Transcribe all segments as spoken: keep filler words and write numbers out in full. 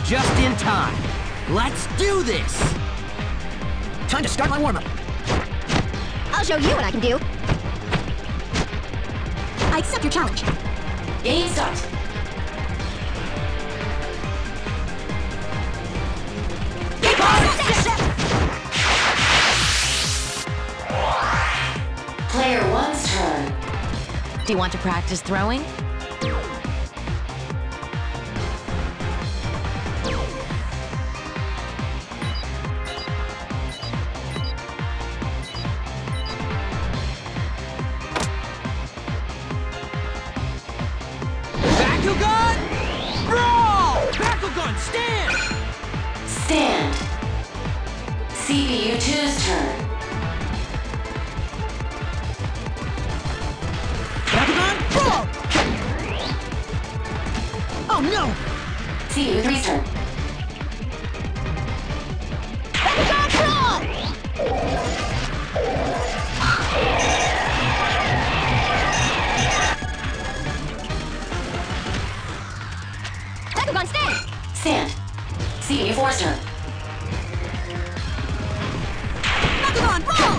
just in time. Let's do this! Time to start my warm-up. I'll show you what I can do. I accept your challenge. Game start. Player one's turn. Do you want to practice throwing? Bakugan! Brawl! Bakugan, stand! Stand. C B U two's turn. Bakugan, brawl! Oh no! C B U three's turn. Bakugan brawl! Bakugan stand! Stand. C B U four's turn. Bakugan brawl!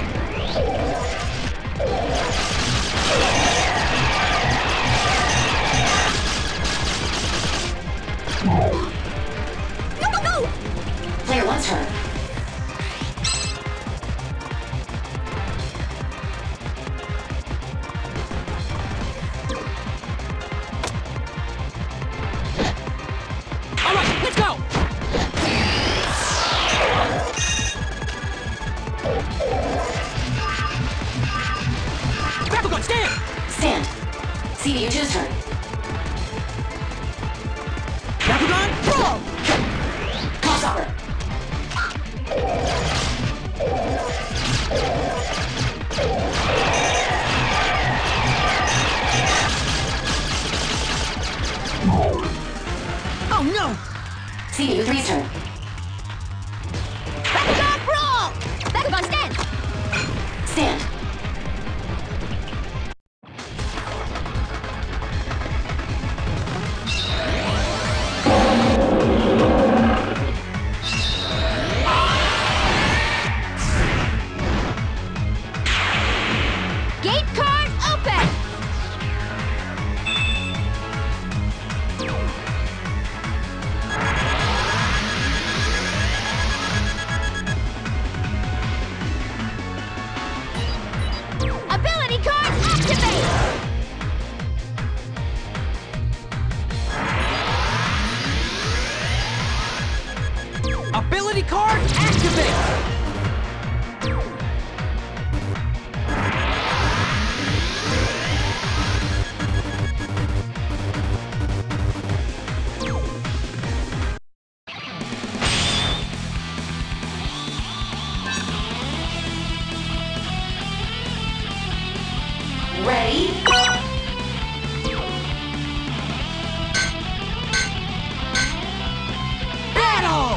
No, no, no! Player one's turn. All right, let's go! Bakugan, stand! Stand. C B U two's turn. Bakugan, brawl! Crossover. Oh no! C B U three's turn. Bakugan brawl! Bakugan stand! Stand. Gate card open! Ability card activate! Ability card, activate! Ready? Battle!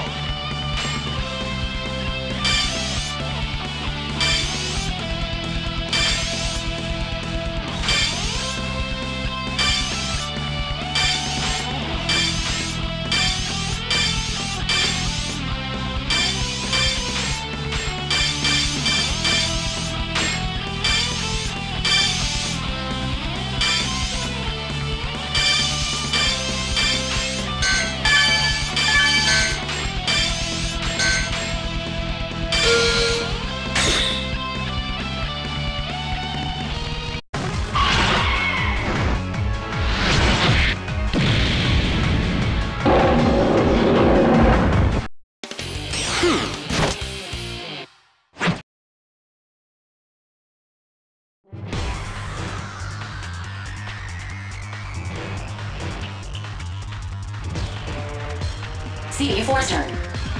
C B U four's turn.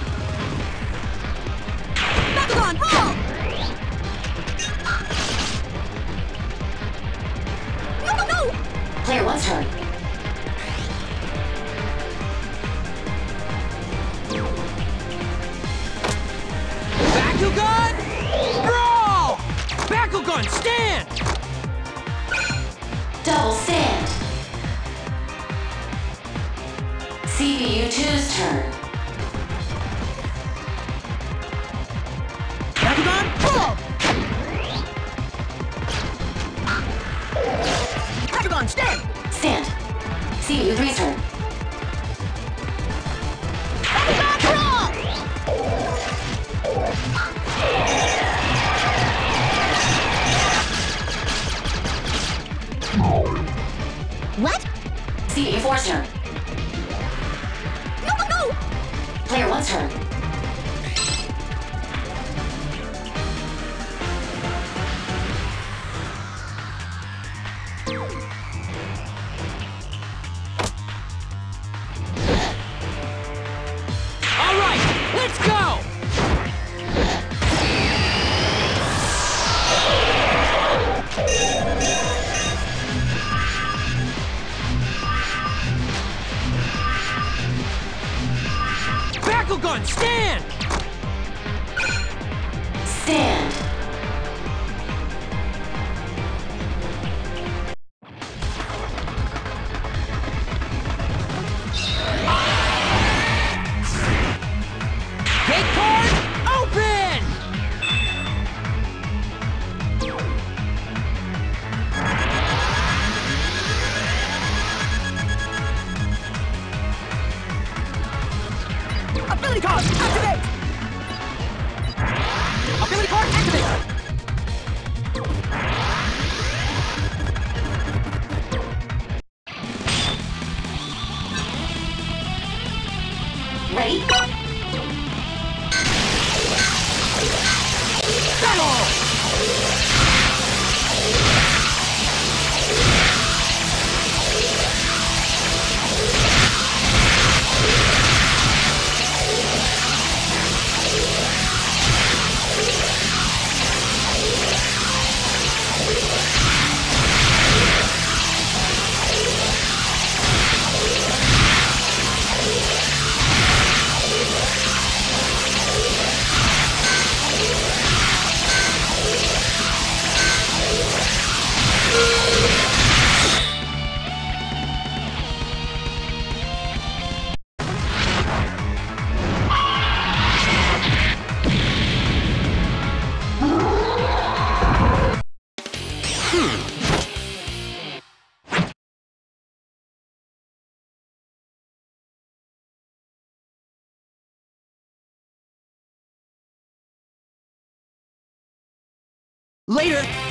Bakugan brawl! No, no, no! Player one's turn. Bakugan, brawl! Bakugan, stand! Double stand. C B U two's turn. C B U three's turn. What? C B U four's turn. No, no, no! Player one's turn. All right, let's go! Bakugan, stand! Stand. Gate card, open! Ability card, activate! Ability card, activate! Ready? Battle! Later!